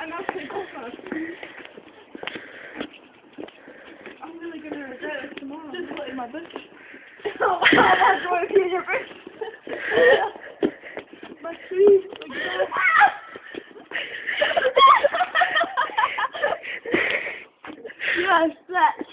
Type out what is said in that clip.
I'm actually fast. I'm really going to regret this tomorrow. Just put in my bush. Oh my god, in your bush. My tree. Yes, that.